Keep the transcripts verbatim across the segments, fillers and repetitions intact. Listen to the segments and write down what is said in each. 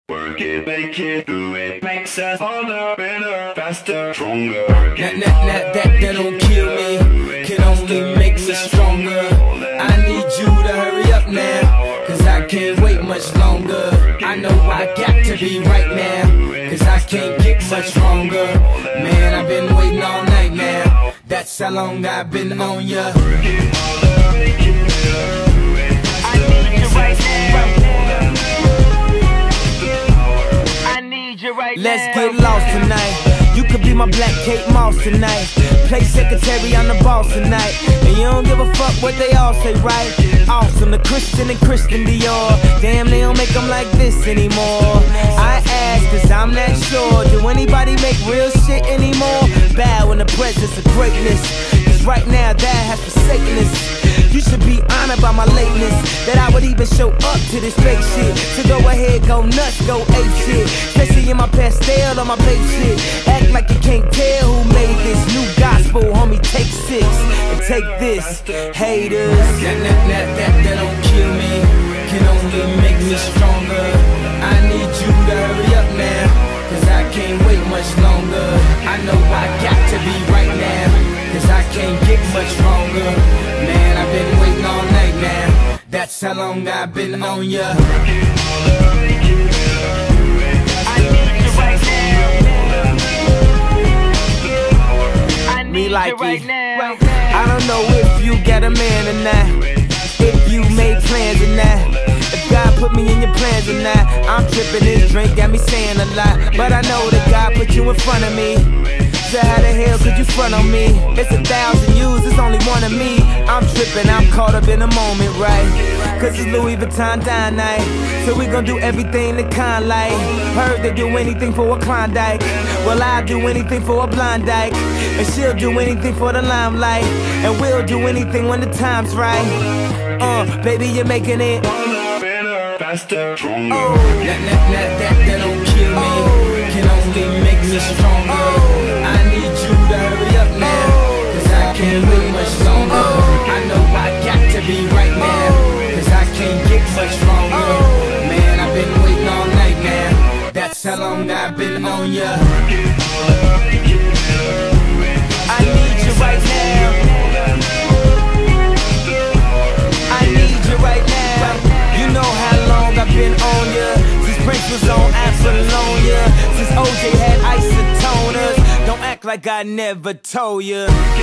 Work it, make it, do it, makes us harder, better, faster, stronger. That, that, that, that, that don't kill me, can only make me stronger. I need you to hurry up now, cause I can't wait much longer. I know I got to be right now, cause I can't get much stronger. Man, I've been waiting all night now, that's how long I've been on ya. Let's get lost tonight. You could be my black Kate Moss tonight. Play secretary, I'm the boss tonight. And you don't give a fuck what they all say, right? Awesome, the Christian and Christian Dior. Damn, they don't make them like this anymore. I ask, cause I'm not sure. Do anybody make real shit anymore? Bow in the presence of greatness, cause right now that has forsaken us. You should be honored by my lateness, that I would even show up to this fake shit. So go ahead, go nuts, go ape shit. Especially in my pastel on my babe shit. Act like you can't tell who made this new gospel, homie, take six and take this, haters. That, that, that, that, that don't kill me, can only make me stronger. I need you to hurry up now, cause I can't wait much longer. I know I got to be right now, cause I can't get much stronger. Man, I've been waiting all night now, that's how long I've been on ya. Me like it. I don't know if you got a man or not, if you made plans or not, if God put me in your plans or not. I'm tripping, this drink got me saying a lot, but I know that God put you in front of me. So how the hell could you front on me? It's a thousand yous, it's only one of me. I'm tripping, I'm caught up in the moment, right? Cause it's Louis Vuitton dine night, so we gon' do everything the kind like. Heard they do anything for a Klondike, well I'll do anything for a blind dyke. And she'll do anything for the limelight, and we'll do anything when the time's right. Uh, baby, you're making it Better, faster, stronger. Oh, that, that, that, that, that don't kill me, oh, can only make me stronger. Oh, I need you to hurry up now, cause I can't wait much longer. Oh, I know I got to be right now, cause I can't get much stronger. Oh, man, I've been waiting all night now, that's how long I've been on ya. I need you right now, I need you right now. You know how long I've been on ya, since Prince was on Apollonia, since O J had isotoners. Don't act like I never told ya,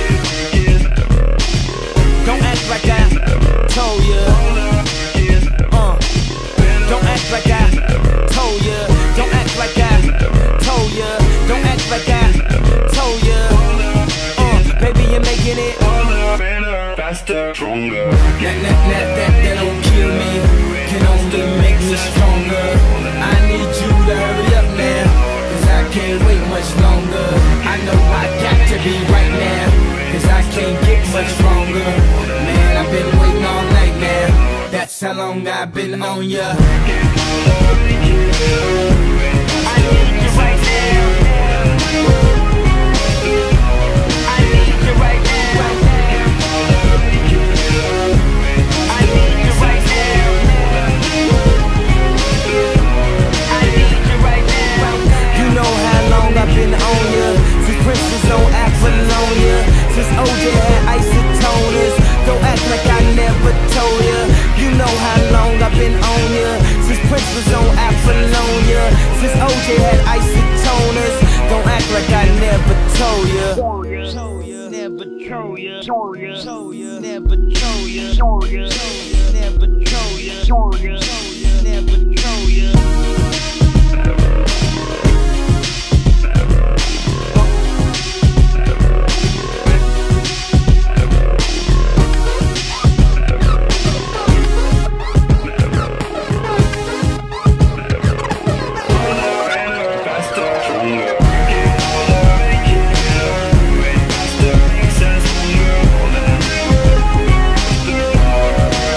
don't act like I told ya. uh, Don't act like I told ya, don't act like I told ya, don't act like I told ya. Baby, you're making it better, faster, stronger. That, that, that, that, that don't kill me, can only make me stronger. I need you to hurry up now, cause I can't wait much longer. I know I got to be right now, cause I can't get much stronger. Man, I've been waiting all night now, that's how long I've been on ya. I need you right now, I've been on ya, since Prince was on Apollonia, since O J had isotoners. Don't act like I never told ya. You know how long I've been on ya, since Prince was on Apollonia, since O J had isotoners. Don't act like I never told ya. Never told ya, told ya, told ya, never told ya, told ya, never told ya, told ya, never told ya.